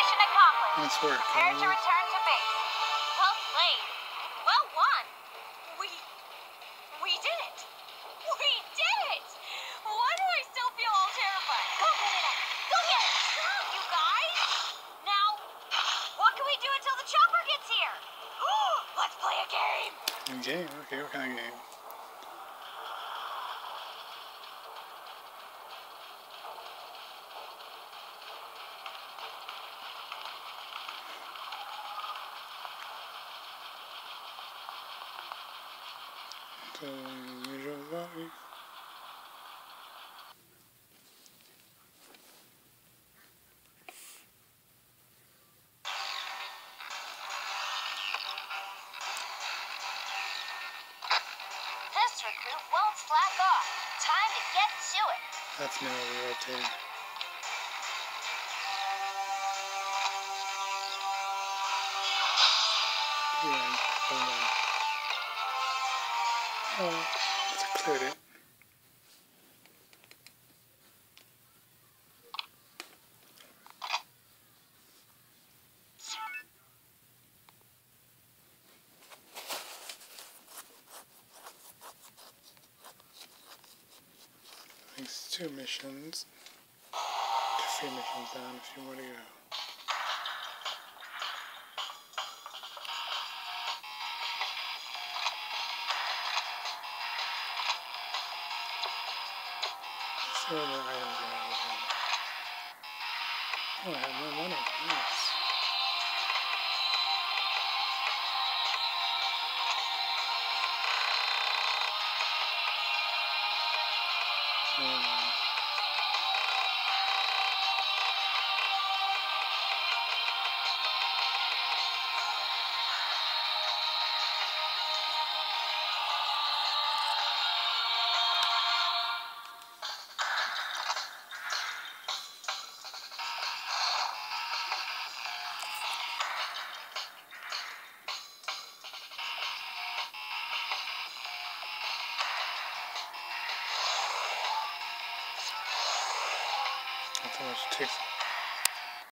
Mission accomplished. Nice work. Prepare to return to base. Well played. Well won. We did it. We did it. Why do I still feel all terrified? Go get it. Go get it. Stop, you guys. Now, what can we do until the chopper gets here? Let's play a game. A game? Okay, what kind of game? This recruit won't slack off. Time to get to it. That's manually rotated. Yeah, oh, it's cleared it. These 2 missions. 3 missions down, a few more to go. See what other items are out again. Oh, I have more money. Nice. That's how much it takes.